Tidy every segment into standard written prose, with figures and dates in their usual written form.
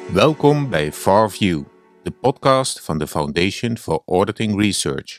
Welkom bij FarView, de podcast van de Foundation for Auditing Research.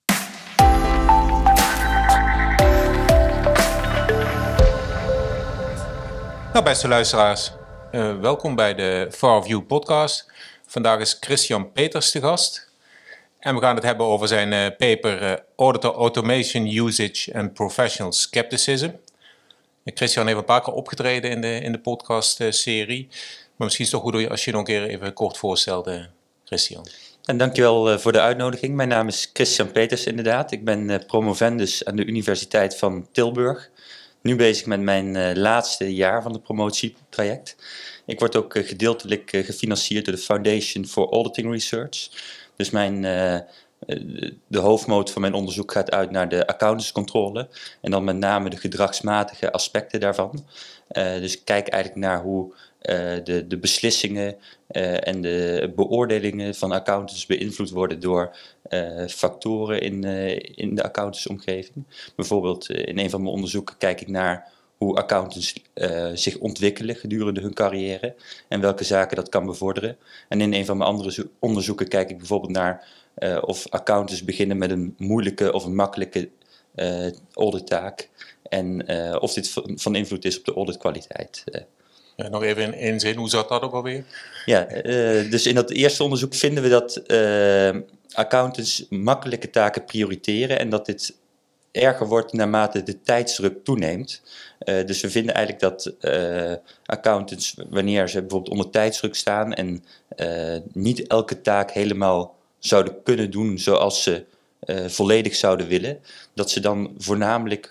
Nou, beste luisteraars, welkom bij de FarView podcast. Vandaag is Christian Peters te gast. En we gaan het hebben over zijn paper Auditor Automation Usage and Professional Skepticism. Christian heeft een paar keer opgetreden in de podcast-serie. Maar misschien is het toch goed als je nog een keer even kort voorstelt, Christian. En dankjewel voor de uitnodiging. Mijn naam is Christian Peters inderdaad. Ik ben promovendus aan de Universiteit van Tilburg. Nu bezig met mijn laatste jaar van het promotietraject. Ik word ook gedeeltelijk gefinancierd door de Foundation for Auditing Research. Dus de hoofdmoot van mijn onderzoek gaat uit naar de accountantscontrole. En dan met name de gedragsmatige aspecten daarvan. Dus ik kijk eigenlijk naar hoe de beslissingen en de beoordelingen van accountants beïnvloed worden door factoren in de accountantsomgeving. Bijvoorbeeld in een van mijn onderzoeken kijk ik naar hoe accountants zich ontwikkelen gedurende hun carrière en welke zaken dat kan bevorderen. En in een van mijn andere onderzoeken kijk ik bijvoorbeeld naar of accountants beginnen met een moeilijke of een makkelijke audittaak en of dit van invloed is op de auditkwaliteit. Ja, nog even in één zin, hoe zat dat ook alweer? Ja, dus in dat eerste onderzoek vinden we dat accountants makkelijke taken prioriteren en dat dit erger wordt naarmate de tijdsdruk toeneemt. Dus we vinden eigenlijk dat accountants, wanneer ze bijvoorbeeld onder tijdsdruk staan en niet elke taak helemaal zouden kunnen doen zoals ze volledig zouden willen, dat ze dan voornamelijk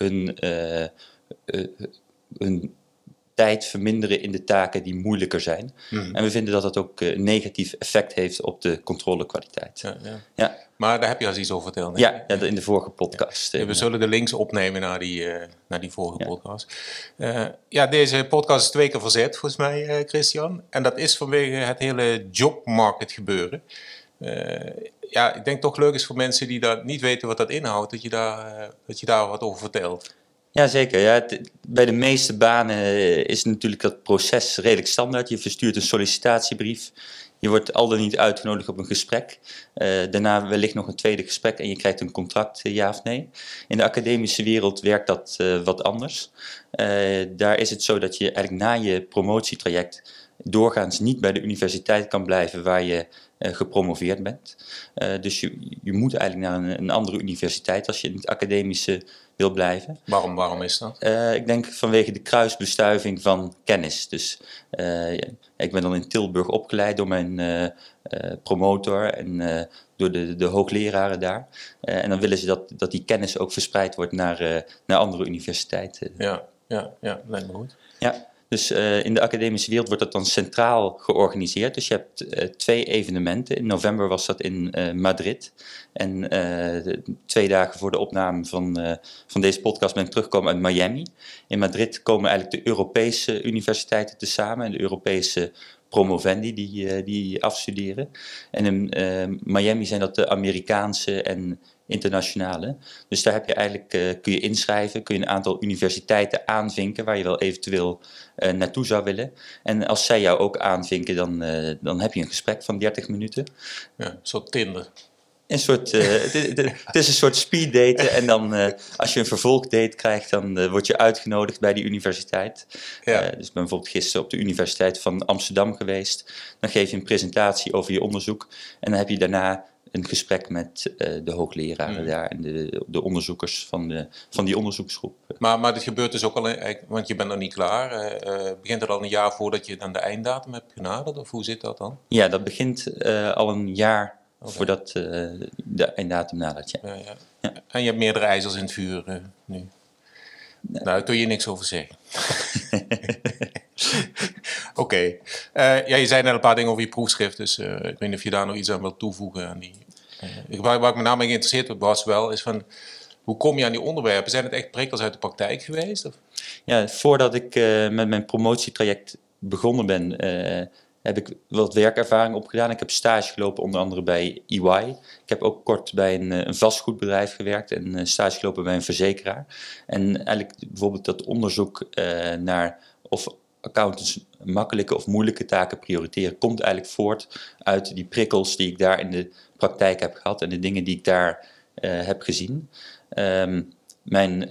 hun tijd verminderen in de taken die moeilijker zijn. En we vinden dat dat ook een negatief effect heeft op de controlekwaliteit. Ja. Maar daar heb je al iets over verteld. Ja, in de vorige podcast. We zullen de links opnemen naar die vorige podcast. Deze podcast is 2 keer verzet, volgens mij, Christian. En dat is vanwege het hele jobmarket gebeuren. Ik denk toch leuk is voor mensen die dat niet weten wat dat inhoudt, dat je daar wat over vertelt. Jazeker, ja. Bij de meeste banen is natuurlijk dat proces redelijk standaard. Je verstuurt een sollicitatiebrief, je wordt al dan niet uitgenodigd op een gesprek. Daarna wellicht nog een tweede gesprek en je krijgt een contract, ja of nee. In de academische wereld werkt dat wat anders. Daar is het zo dat je eigenlijk na je promotietraject doorgaans niet bij de universiteit kan blijven waar je gepromoveerd bent. Dus je moet eigenlijk naar een andere universiteit als je in het academische wil blijven. Waarom is dat? Ik denk vanwege de kruisbestuiving van kennis. Dus ik ben dan in Tilburg opgeleid door mijn promotor en door de hoogleraren daar. En dan willen ze dat die kennis ook verspreid wordt naar andere universiteiten. Ja, lijkt me goed. Ja. Dus in de academische wereld wordt dat dan centraal georganiseerd. Dus je hebt 2 evenementen. In november was dat in Madrid. En 2 dagen voor de opname van deze podcast ben ik teruggekomen uit Miami. In Madrid komen eigenlijk de Europese universiteiten tezamen en de Europese promovendi die afstuderen. En in Miami zijn dat de Amerikaanse en internationale. Dus daar heb je eigenlijk, kun je inschrijven, kun je een aantal universiteiten aanvinken waar je wel eventueel naartoe zou willen. En als zij jou ook aanvinken, dan heb je een gesprek van 30 minuten. Ja, een soort Tinder. Het is een soort speeddaten en dan als je een vervolgdate krijgt, dan word je uitgenodigd bij die universiteit. Ja. Dus ik ben bijvoorbeeld gisteren op de Universiteit van Amsterdam geweest. Dan geef je een presentatie over je onderzoek en dan heb je daarna een gesprek met de hoogleraren daar en de onderzoekers van die onderzoeksgroep. Maar dit gebeurt dus ook al, want je bent nog niet klaar. Begint het al een jaar voordat je dan de einddatum hebt genaderd? Of hoe zit dat dan? Ja, dat begint al een jaar voordat de einddatum nadert. Ja. En je hebt meerdere ijzers in het vuur nu. Nee. Nou, daar kun je niks over zeggen. Oké. Je zei net een paar dingen over je proefschrift, dus ik weet niet of je daar nog iets aan wilt toevoegen. Waar ik met name geïnteresseerd was wel, is van hoe kom je aan die onderwerpen? Zijn het echt prikkels uit de praktijk geweest? Of? Ja, voordat ik met mijn promotietraject begonnen ben, heb ik wat werkervaring opgedaan. Ik heb stage gelopen onder andere bij EY. Ik heb ook kort bij een vastgoedbedrijf gewerkt en stage gelopen bij een verzekeraar. En eigenlijk bijvoorbeeld dat onderzoek naar of accountants makkelijke of moeilijke taken prioriteren, komt eigenlijk voort uit die prikkels die ik daar in de praktijk heb gehad en de dingen die ik daar heb gezien. Mijn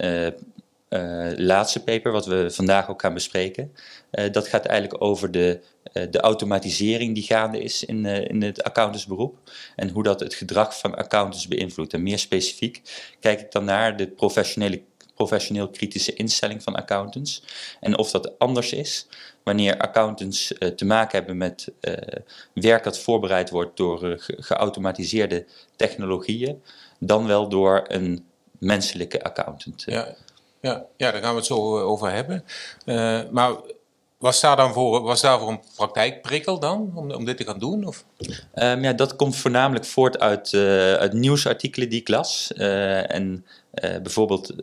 laatste paper, wat we vandaag ook gaan bespreken, dat gaat eigenlijk over de automatisering die gaande is in het accountantsberoep en hoe dat het gedrag van accountants beïnvloedt. En meer specifiek kijk ik dan naar de professioneel kritische instelling van accountants en of dat anders is wanneer accountants te maken hebben met werk dat voorbereid wordt door geautomatiseerde technologieën, dan wel door een menselijke accountant. Ja, daar gaan we het zo over hebben. Maar was daarvoor een praktijkprikkel dan, om dit te gaan doen? Of? Dat komt voornamelijk voort uit nieuwsartikelen die ik las. Bijvoorbeeld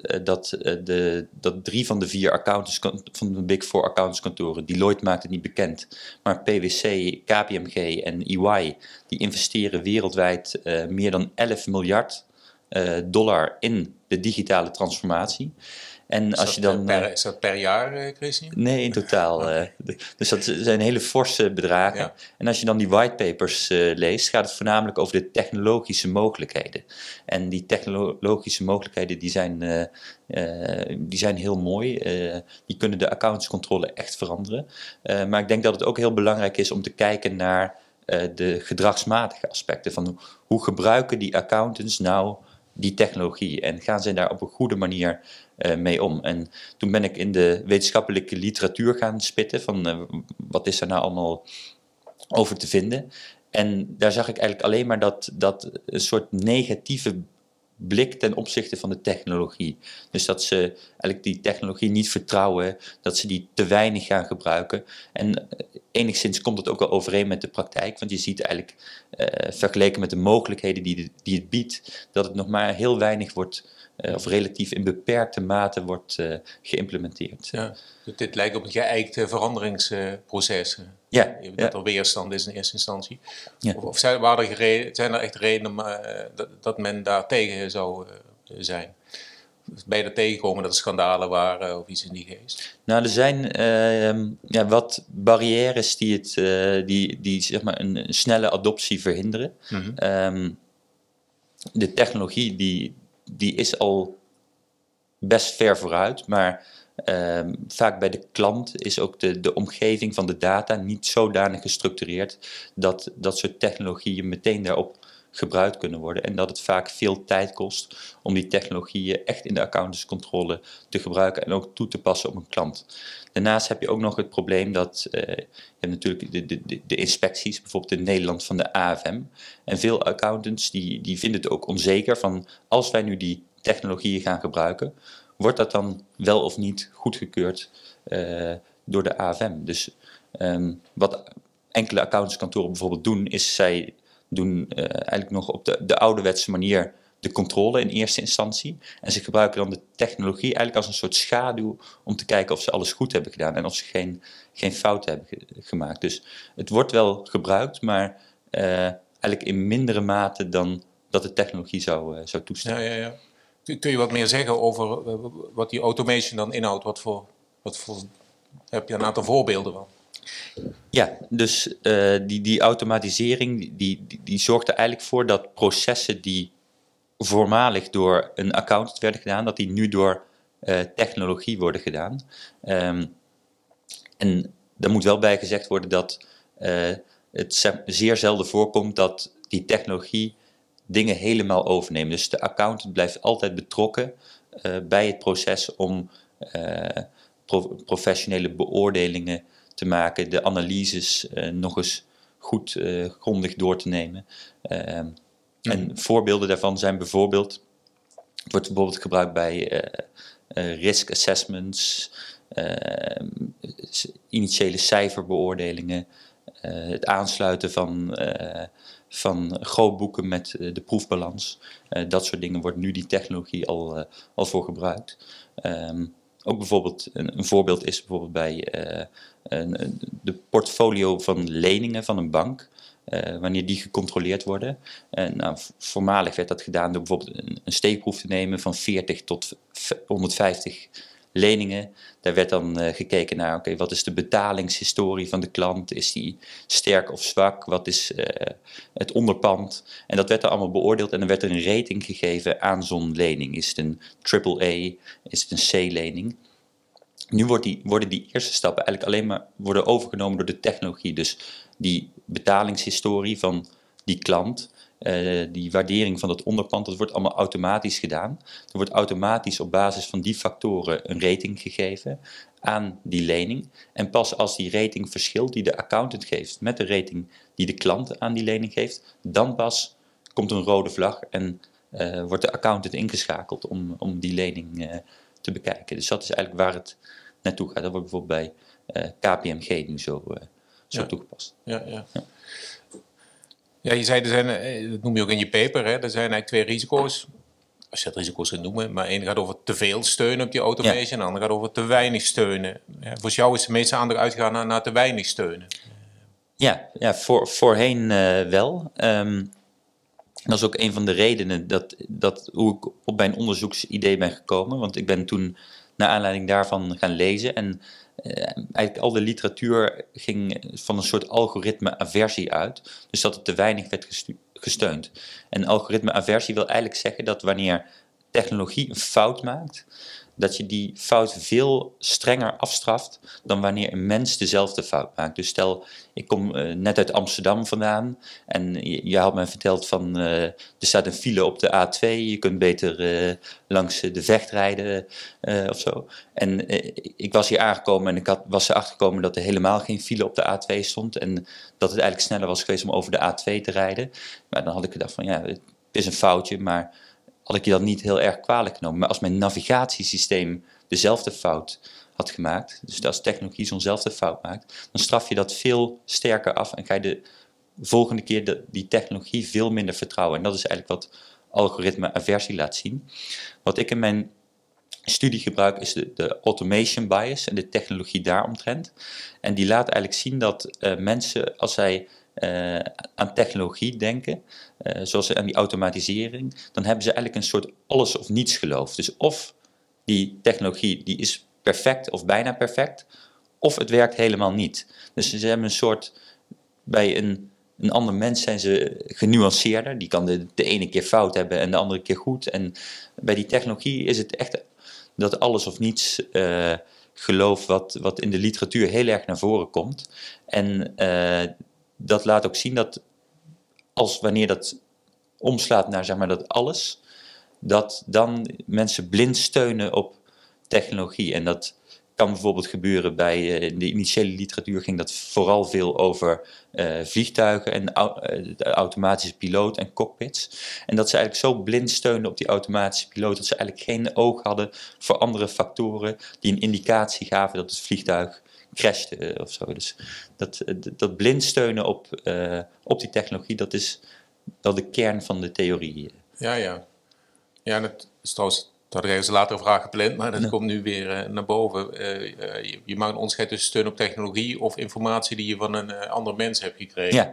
dat 3 van de 4 accountants van de Big Four accountantskantoren, Deloitte maakt het niet bekend, maar PwC, KPMG en EY, die investeren wereldwijd meer dan 11 miljard dollar in de digitale transformatie. En als je dan, is dat per jaar, Christian? Nee, in totaal. Dus dat zijn hele forse bedragen. Ja. En als je dan die whitepapers leest, gaat het voornamelijk over de technologische mogelijkheden. En die technologische mogelijkheden die zijn heel mooi. Die kunnen de accountantscontrole echt veranderen. Maar ik denk dat het ook heel belangrijk is om te kijken naar de gedragsmatige aspecten. Van hoe gebruiken die accountants nou die technologie en gaan zij daar op een goede manier mee om. En toen ben ik in de wetenschappelijke literatuur gaan spitten van wat is er nou allemaal over te vinden. En daar zag ik eigenlijk alleen maar dat een soort negatieve blik ten opzichte van de technologie. Dus dat ze eigenlijk die technologie niet vertrouwen, dat ze die te weinig gaan gebruiken. En enigszins komt het ook wel overeen met de praktijk, want je ziet eigenlijk vergeleken met de mogelijkheden die het biedt, dat het nog maar heel weinig wordt, of relatief in beperkte mate wordt geïmplementeerd. Ja, dit lijkt op een geëikt veranderingsproces. Ja, dat er weerstand is in eerste instantie. Ja. Of zijn er echt redenen dat men daar tegen zou zijn? Ben je er tegengekomen dat er schandalen waren of iets in die geest? Nou, er zijn wat barrières die zeg maar een snelle adoptie verhinderen. Mm-hmm. De technologie die is al best ver vooruit, maar vaak bij de klant is ook de omgeving van de data niet zodanig gestructureerd dat soort technologieën meteen daarop gebruikt kunnen worden en dat het vaak veel tijd kost om die technologieën echt in de accountantscontrole te gebruiken en ook toe te passen op een klant. Daarnaast heb je ook nog het probleem dat je hebt natuurlijk de inspecties, bijvoorbeeld in Nederland van de AFM. En veel accountants die vinden het ook onzeker van als wij nu die technologieën gaan gebruiken, wordt dat dan wel of niet goedgekeurd door de AFM. Dus wat enkele accountantskantoren bijvoorbeeld doen, is zij doen eigenlijk nog op de ouderwetse manier de controle in eerste instantie. En ze gebruiken dan de technologie eigenlijk als een soort schaduw om te kijken of ze alles goed hebben gedaan en of ze geen fouten hebben gemaakt. Dus het wordt wel gebruikt, maar eigenlijk in mindere mate dan dat de technologie zou toestaan. Ja. Kun je wat meer zeggen over wat die automation dan inhoudt? Wat voor heb je een aantal voorbeelden van? Ja, dus die automatisering die zorgt er eigenlijk voor dat processen die voormalig door een accountant werden gedaan, dat die nu door technologie worden gedaan. En er moet wel bij gezegd worden dat het zeer zelden voorkomt dat die technologie dingen helemaal overneemt. Dus de accountant blijft altijd betrokken bij het proces om professionele beoordelingen te maken, de analyses nog eens goed grondig door te nemen. En voorbeelden daarvan zijn bijvoorbeeld, het wordt bijvoorbeeld gebruikt bij risk assessments, initiële cijferbeoordelingen, het aansluiten van grootboeken met de proefbalans. Dat soort dingen wordt nu die technologie al voor gebruikt. Ook bijvoorbeeld, een voorbeeld is bijvoorbeeld bij de portfolio van leningen van een bank. Wanneer die gecontroleerd worden. Voormalig werd dat gedaan door bijvoorbeeld een steekproef te nemen van 40 tot 150 leningen. Daar werd dan gekeken naar, oké, wat is de betalingshistorie van de klant? Is die sterk of zwak? Wat is het onderpand? En dat werd er allemaal beoordeeld en dan werd er een rating gegeven aan zo'n lening. Is het een AAA? Is het een C-lening? Nu worden die eerste stappen eigenlijk alleen maar worden overgenomen door de technologie. Dus die betalingshistorie van die klant, die waardering van dat onderpand, dat wordt allemaal automatisch gedaan. Er wordt automatisch op basis van die factoren een rating gegeven aan die lening. En pas als die rating verschilt die de accountant geeft met de rating die de klant aan die lening geeft, dan pas komt een rode vlag en wordt de accountant ingeschakeld om die lening te bekijken. Dus dat is eigenlijk waar het naartoe gaat. Dat wordt bijvoorbeeld bij KPMG nu zo toegepast. Ja, je zei, dat noem je ook in je paper, hè, er zijn eigenlijk 2 risico's. Als je dat risico's kunt noemen, maar één gaat over te veel steunen op die automation en de andere gaat over te weinig steunen. Ja, voor jou is de meeste aandacht uitgegaan naar te weinig steunen. Ja, voorheen wel. Dat is ook een van de redenen hoe ik op mijn onderzoeksidee ben gekomen. Want ik ben toen naar aanleiding daarvan gaan lezen. En eigenlijk al de literatuur ging van een soort algoritme-aversie uit. Dus dat het te weinig werd gesteund. En algoritme-aversie wil eigenlijk zeggen dat wanneer technologie een fout maakt, dat je die fout veel strenger afstraft dan wanneer een mens dezelfde fout maakt. Dus stel, ik kom net uit Amsterdam vandaan en je had me verteld van er staat een file op de A2, je kunt beter langs de Vecht rijden of zo. En ik was hier aangekomen en ik was erachter gekomen dat er helemaal geen file op de A2 stond en dat het eigenlijk sneller was geweest om over de A2 te rijden. Maar dan had ik gedacht van ja, het is een foutje, maar had ik je dat niet heel erg kwalijk genomen. Maar als mijn navigatiesysteem dezelfde fout had gemaakt, dus als technologie zo'nzelfde fout maakt, dan straf je dat veel sterker af en ga je de volgende keer die technologie veel minder vertrouwen. En dat is eigenlijk wat algoritme-aversie laat zien. Wat ik in mijn studie gebruik is de automation bias en de technologie daaromtrent. En die laat eigenlijk zien dat mensen, als zij aan technologie denken, zoals aan die automatisering, dan hebben ze eigenlijk een soort alles of niets geloof. Dus of die technologie die is perfect of bijna perfect, of het werkt helemaal niet. Dus ze hebben een soort, bij een ander mens zijn ze genuanceerder, die kan de ene keer fout hebben en de andere keer goed. En bij die technologie is het echt dat alles of niets geloof wat in de literatuur heel erg naar voren komt. En dat laat ook zien dat wanneer dat omslaat naar zeg maar dat alles, dat dan mensen blind steunen op technologie. En dat kan bijvoorbeeld gebeuren bij, in de initiële literatuur ging dat vooral veel over vliegtuigen en de automatische piloot en cockpits. En dat ze eigenlijk zo blind steunen op die automatische piloot, dat ze eigenlijk geen oog hadden voor andere factoren die een indicatie gaven dat het vliegtuig crashte of zo. Dus dat blind steunen op die technologie, dat is wel de kern van de theorie. Ja, dat is trouwens, dat had ik ergens later een vraag gepland, maar dat komt nu weer naar boven. Je maakt een onderscheid tussen steun op technologie of informatie die je van een ander mens hebt gekregen. Ja.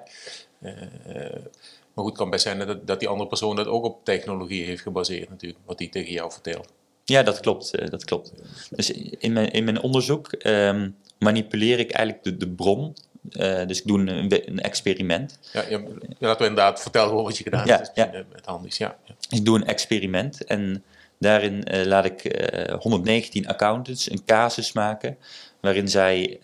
Maar goed, het kan best zijn dat die andere persoon dat ook op technologie heeft gebaseerd natuurlijk, wat die tegen jou vertelt. Ja, dat klopt. Dus in mijn onderzoek manipuleer ik eigenlijk de bron. Dus ik doe een experiment. Ja, laten we inderdaad vertellen gewoon wat je gedaan hebt. Ja. Het handig, ja. Ik doe een experiment en daarin laat ik 119 accountants een casus maken waarin zij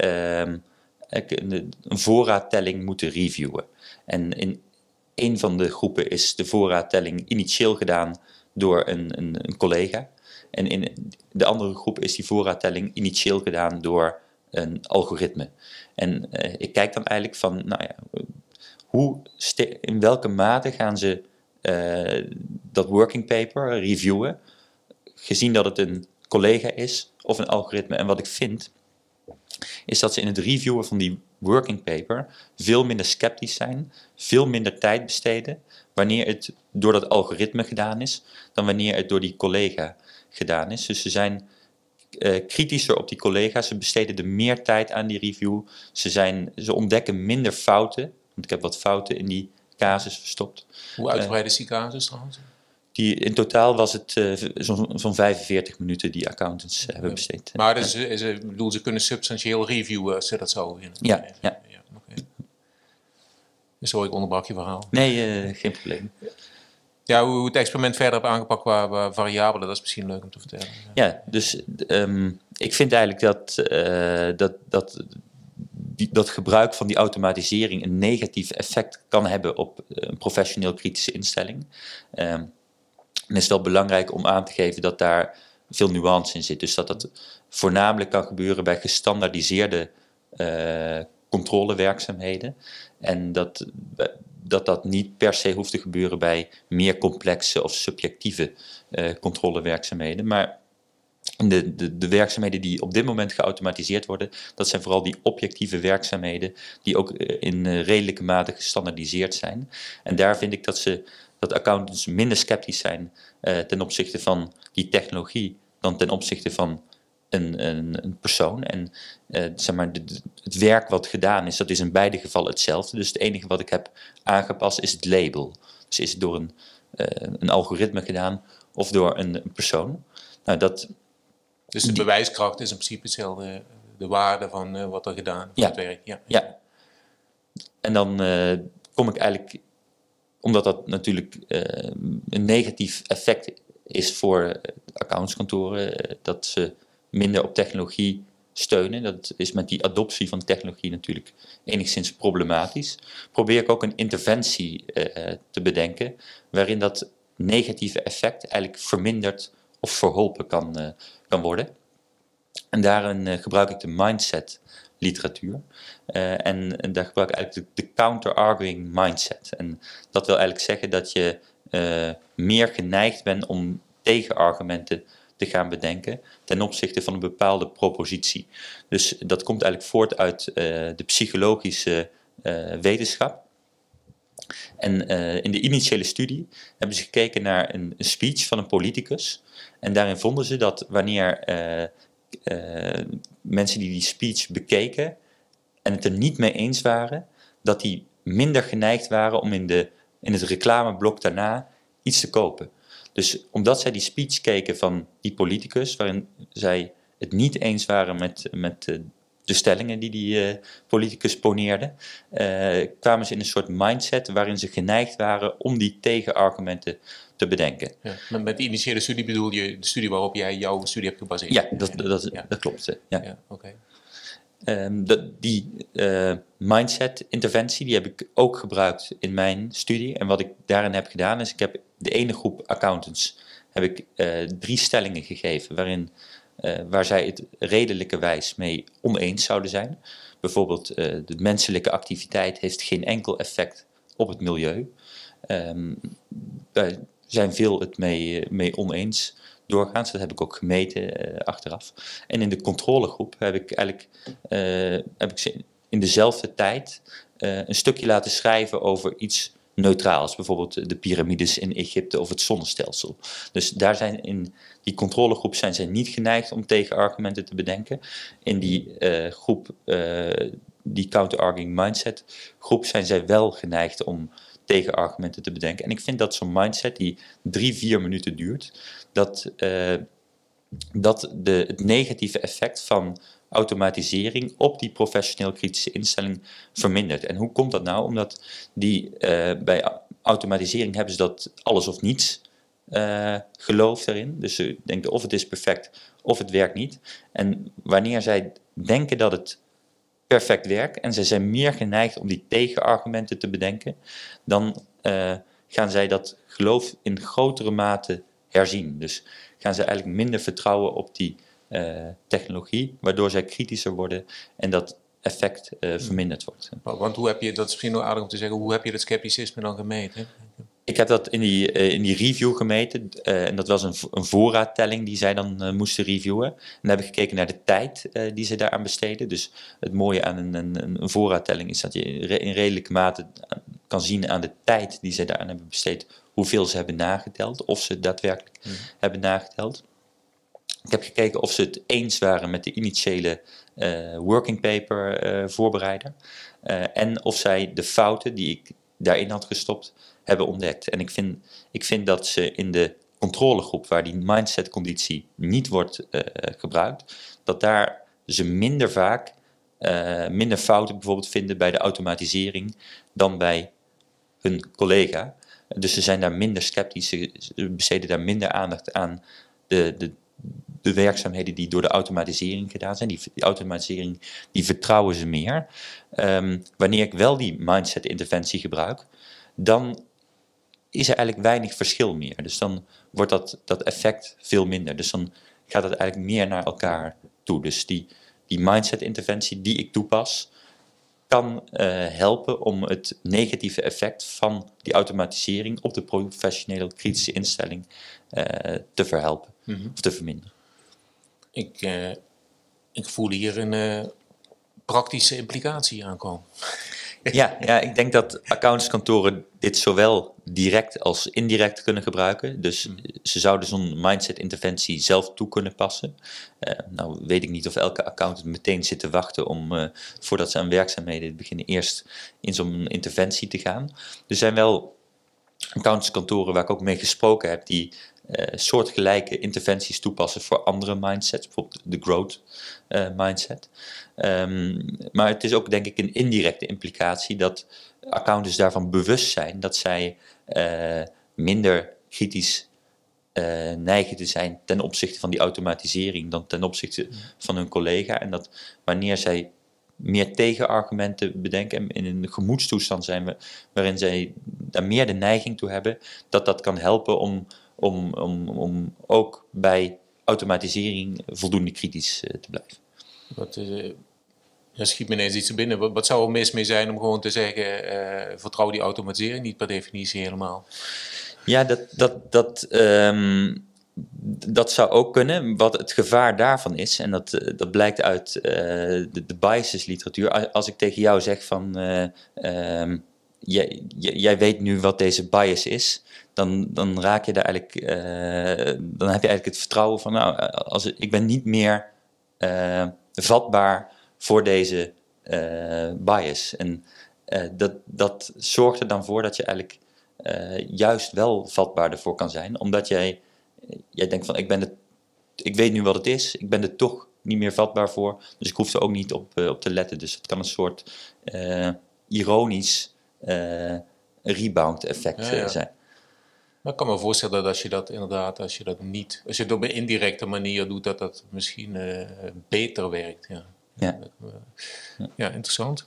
een voorraadtelling moeten reviewen. En in een van de groepen is de voorraadtelling initieel gedaan door een collega. En in de andere groep is die voorraadtelling initieel gedaan door een algoritme. En ik kijk dan eigenlijk van, nou ja, in welke mate gaan ze dat working paper reviewen, gezien dat het een collega is of een algoritme. En wat ik vind, is dat ze in het reviewen van die working paper veel minder sceptisch zijn, veel minder tijd besteden, wanneer het door dat algoritme gedaan is, dan wanneer het door die collega gedaan is. Dus ze zijn kritischer op die collega's, ze besteden er meer tijd aan die review, ze ontdekken minder fouten, want ik heb wat fouten in die casus verstopt. Hoe uitgebreid is die casus trouwens? In totaal was het zo'n 45 minuten die accountants hebben besteed. Maar dus, ik bedoel, ze kunnen substantieel reviewen als ze dat zo willen. Ja. Okay. Sorry, ik onderbrak je verhaal. Nee, geen probleem. Ja, hoe het experiment verder heb aangepakt qua variabelen, dat is misschien leuk om te vertellen. Ja, dus ik vind eigenlijk dat gebruik van die automatisering een negatief effect kan hebben op een professioneel kritische instelling. En het is wel belangrijk om aan te geven dat daar veel nuance in zit. Dus dat voornamelijk kan gebeuren bij gestandaardiseerde controlewerkzaamheden. En dat niet per se hoeft te gebeuren bij meer complexe of subjectieve controlewerkzaamheden. Maar de werkzaamheden die op dit moment geautomatiseerd worden, dat zijn vooral die objectieve werkzaamheden die ook in redelijke mate gestandaardiseerd zijn. En daar vind ik dat accountants minder sceptisch zijn ten opzichte van die technologie dan ten opzichte van een persoon. En zeg maar, het werk wat gedaan is, dat is in beide gevallen hetzelfde. Dus het enige wat ik heb aangepast is het label. Dus is het door een algoritme gedaan of door een persoon. Nou, dus de bewijskracht is in principe hetzelfde, de waarde van wat er gedaan is, het werk. Ja. En dan kom ik eigenlijk, omdat dat natuurlijk een negatief effect is voor accountskantoren, dat ze minder op technologie steunen. Dat is met die adoptie van technologie natuurlijk enigszins problematisch. Probeer ik ook een interventie te bedenken waarin dat negatieve effect eigenlijk verminderd of verholpen kan worden. En daarin gebruik ik de mindset literatuur. En daar gebruik ik eigenlijk de counter-arguing mindset. En dat wil eigenlijk zeggen dat je meer geneigd bent om tegenargumenten te gaan bedenken ten opzichte van een bepaalde propositie. Dus dat komt eigenlijk voort uit de psychologische wetenschap. En in de initiële studie hebben ze gekeken naar een speech van een politicus. En daarin vonden ze dat wanneer mensen die speech bekeken en het er niet mee eens waren, dat die minder geneigd waren om in het reclameblok daarna iets te kopen. Dus omdat zij die speech keken van die politicus, waarin zij het niet eens waren met de stellingen die politicus poneerde, kwamen ze in een soort mindset waarin ze geneigd waren om die tegenargumenten te bedenken. Ja, met die initiële studie bedoel je de studie waarop jij jouw studie hebt gebaseerd? Ja, dat klopt. Ja. Okay. Die mindset-interventie die heb ik ook gebruikt in mijn studie. En wat ik daarin heb gedaan is, ik heb de ene groep accountants heb ik 3 stellingen gegeven waar zij het redelijkerwijs mee oneens zouden zijn. Bijvoorbeeld, de menselijke activiteit heeft geen enkel effect op het milieu. Daar zijn veel het mee oneens doorgaans. Dat heb ik ook gemeten achteraf. En in de controlegroep heb ik ze in dezelfde tijd een stukje laten schrijven over iets neutraals. Bijvoorbeeld de piramides in Egypte of het zonnestelsel. Dus in die controlegroep zijn zij niet geneigd om tegenargumenten te bedenken. In die groep, die counter-arguing mindset groep, zijn zij wel geneigd om tegenargumenten te bedenken. En ik vind dat zo'n mindset die 3-4 minuten duurt, dat het negatieve effect van automatisering op die professioneel kritische instelling vermindert. En hoe komt dat nou? Omdat bij automatisering hebben ze dat alles of niets geloof daarin. Dus ze denken of het is perfect of het werkt niet. En wanneer zij denken dat het perfect werkt en zij zijn meer geneigd om die tegenargumenten te bedenken, dan gaan zij dat geloof in grotere mate herzien. Dus gaan ze eigenlijk minder vertrouwen op die technologie, waardoor zij kritischer worden en dat effect verminderd wordt. Want hoe heb je, dat is misschien wel aardig om te zeggen, hoe heb je dat scepticisme dan gemeten? Ik heb dat in die review gemeten en dat was een voorraadtelling die zij dan moesten reviewen. En dan heb ik gekeken naar de tijd die ze daaraan besteden. Dus het mooie aan een voorraadtelling is dat je in redelijke mate kan zien aan de tijd die ze daaraan hebben besteed hoeveel ze hebben nageteld, of ze daadwerkelijk hebben nageteld. Ik heb gekeken of ze het eens waren met de initiële working paper voorbereider en of zij de fouten die ik daarin had gestopt hebben ontdekt. En ik vind dat ze in de controlegroep, waar die mindset-conditie niet wordt gebruikt, dat daar ze minder vaak minder fouten bijvoorbeeld vinden bij de automatisering dan bij hun collega. Dus ze zijn daar minder sceptisch, ze besteden daar minder aandacht aan de werkzaamheden die door de automatisering gedaan zijn. Die automatisering, die vertrouwen ze meer. Wanneer ik wel die mindset-interventie gebruik, dan is er eigenlijk weinig verschil meer. Dus dan wordt dat effect veel minder. Dus dan gaat het eigenlijk meer naar elkaar toe. Dus die mindset-interventie die ik toepas, kan helpen om het negatieve effect van die automatisering op de professionele kritische instelling te verhelpen of te verminderen. Ik voel hier een praktische implicatie aankomen. Ja, ik denk dat accountantskantoren dit zowel direct als indirect kunnen gebruiken. Dus ze zouden zo'n mindset-interventie zelf toe kunnen passen. Nou weet ik niet of elke accountant meteen zit te wachten voordat ze aan werkzaamheden beginnen, eerst in zo'n interventie te gaan. Er zijn wel accountantskantoren waar ik ook mee gesproken heb, die soortgelijke interventies toepassen voor andere mindsets, bijvoorbeeld de growth mindset. Maar het is ook denk ik een indirecte implicatie dat accountants daarvan bewust zijn dat zij minder kritisch neigen te zijn ten opzichte van die automatisering dan ten opzichte van hun collega. En dat wanneer zij meer tegenargumenten bedenken en in een gemoedstoestand zijn waarin zij daar meer de neiging toe hebben, dat kan helpen om ook bij automatisering voldoende kritisch te blijven. Er schiet me ineens iets te binnen. Wat zou er mis mee zijn om gewoon te zeggen, vertrouw die automatisering niet per definitie helemaal? Ja, dat zou ook kunnen. Wat het gevaar daarvan is, en dat blijkt uit de biases literatuur. Als ik tegen jou zeg van, jij weet nu wat deze bias is, dan raak je daar eigenlijk, dan heb je eigenlijk het vertrouwen van, nou, ik ben niet meer vatbaar voor deze bias. En dat zorgt er dan voor dat je eigenlijk juist wel vatbaar ervoor kan zijn, omdat jij denkt van, ik weet nu wat het is, ik ben er toch niet meer vatbaar voor, dus ik hoef er ook niet op te letten. Dus het kan een soort ironisch rebound effect zijn. Maar ik kan me voorstellen dat als je het op een indirecte manier doet, dat misschien beter werkt. Ja, interessant.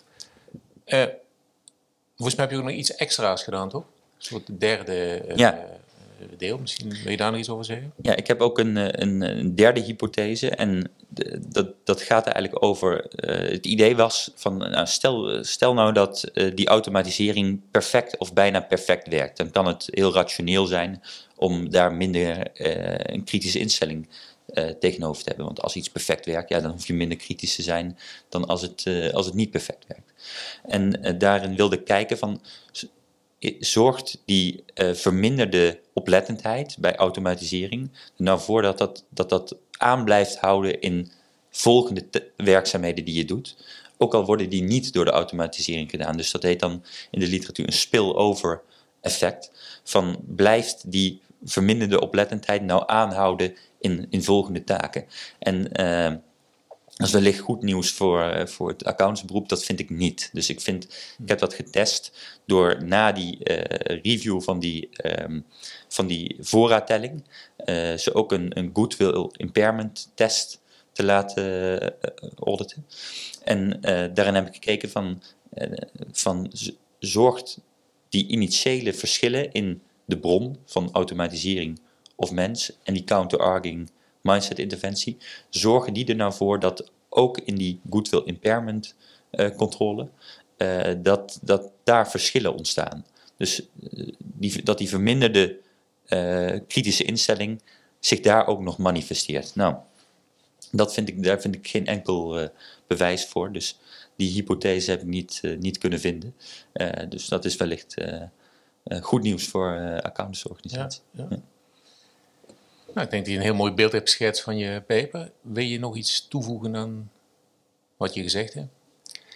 Volgens mij heb je ook nog iets extra's gedaan, toch? Een soort derde deel. Misschien wil je daar nog iets over zeggen? Ja, ik heb ook een derde hypothese. En dat gaat eigenlijk over. Het idee was van, nou, stel nou dat die automatisering perfect of bijna perfect werkt. Dan kan het heel rationeel zijn om daar minder een kritische instelling tegenover te hebben. Want als iets perfect werkt, dan hoef je minder kritisch te zijn dan als het niet perfect werkt. En daarin wilde ik kijken van, zorgt die verminderde oplettendheid bij automatisering er nou voor dat aan blijft houden in volgende werkzaamheden die je doet, ook al worden die niet door de automatisering gedaan. Dus dat heet dan in de literatuur een spillover effect, van blijft die verminderde oplettendheid nou aanhouden in volgende taken. En dat is wellicht goed nieuws voor het accountantsberoep, dat vind ik niet. Dus ik heb dat getest door na die review van die voorraadtelling ze ook een goodwill impairment test te laten auditen. En daarin heb ik gekeken van zorgt die initiële verschillen in de bron van automatisering of mens en die counter-arguing mindset interventie, zorgen die er nou voor dat ook in die goodwill impairment controle, dat daar verschillen ontstaan. Dus dat die verminderde kritische instelling zich daar ook nog manifesteert. Nou, daar vind ik geen enkel bewijs voor. Dus die hypothese heb ik niet kunnen vinden. Dus dat is wellicht goed nieuws voor accountantsorganisaties. Ja. Nou, ik denk dat je een heel mooi beeld hebt geschetst van je paper. Wil je nog iets toevoegen aan wat je gezegd hebt?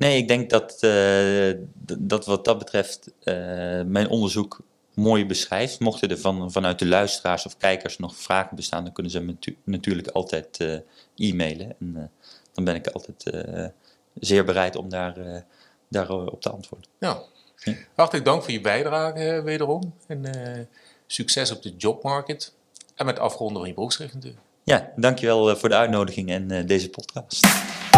Nee, ik denk dat wat dat betreft mijn onderzoek mooi beschrijft. Mochten er vanuit de luisteraars of kijkers nog vragen bestaan, dan kunnen ze me natuurlijk altijd e-mailen. En dan ben ik altijd zeer bereid om daarop te antwoorden. Ja. Hartelijk dank voor je bijdrage wederom. En succes op de jobmarket. En met afronden van je beroepsricht natuurlijk. Ja, dankjewel voor de uitnodiging en deze podcast.